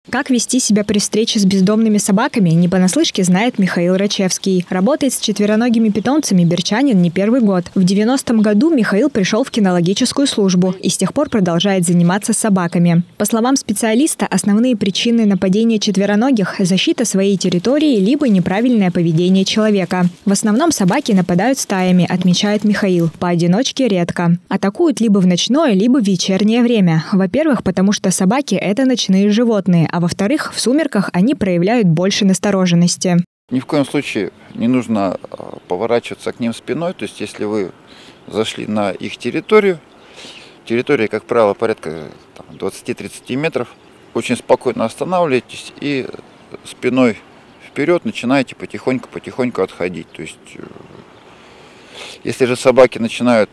Как вести себя при встрече с бездомными собаками, не понаслышке знает Михаил Рачевский. Работает с четвероногими питомцами берчанин не первый год. В 90-м году Михаил пришел в кинологическую службу и с тех пор продолжает заниматься собаками. По словам специалиста, основные причины нападения четвероногих – защита своей территории либо неправильное поведение человека. В основном собаки нападают стаями, отмечает Михаил. Поодиночке редко. Атакуют либо в ночное, либо в вечернее время. Во-первых, потому что собаки – это ночные животные. А во-вторых, в сумерках они проявляют больше настороженности. Ни в коем случае не нужно поворачиваться к ним спиной. То есть, если вы зашли на их территорию, территория, как правило, порядка 20-30 метров, очень спокойно останавливаетесь и спиной вперед начинаете потихоньку отходить. То есть, если же собаки начинают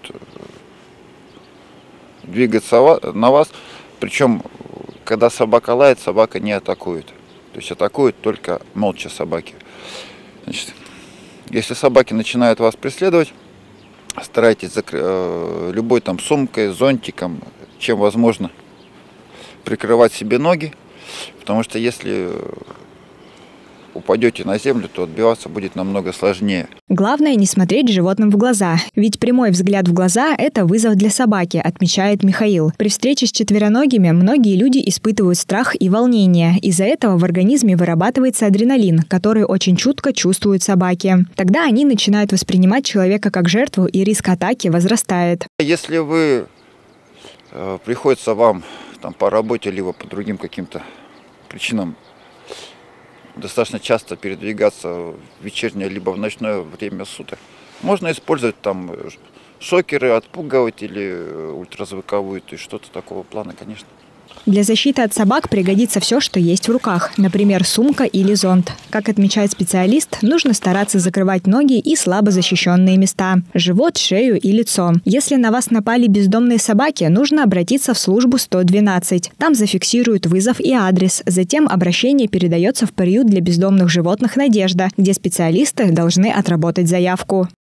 двигаться на вас, причем когда собака лает, собака не атакует. То есть атакуют только молча собаки. Значит, если собаки начинают вас преследовать, старайтесь любой сумкой, зонтиком, чем возможно, прикрывать себе ноги. Потому что если упадете на землю, то отбиваться будет намного сложнее. Главное не смотреть животным в глаза, ведь прямой взгляд в глаза – это вызов для собаки, отмечает Михаил. При встрече с четвероногими многие люди испытывают страх и волнение. Из-за этого в организме вырабатывается адреналин, который очень чутко чувствуют собаки. Тогда они начинают воспринимать человека как жертву, и риск атаки возрастает. Если приходится вам по работе, либо по другим каким-то причинам достаточно часто передвигаться в вечернее либо в ночное время суток, можно использовать шокеры, отпугиватели, ультразвуковую, то есть что-то такого плана, конечно. Для защиты от собак пригодится все, что есть в руках, например, сумка или зонт. Как отмечает специалист, нужно стараться закрывать ноги и слабо защищенные места – живот, шею и лицо. Если на вас напали бездомные собаки, нужно обратиться в службу 112. Там зафиксируют вызов и адрес. Затем обращение передается в приют для бездомных животных «Надежда», где специалисты должны отработать заявку.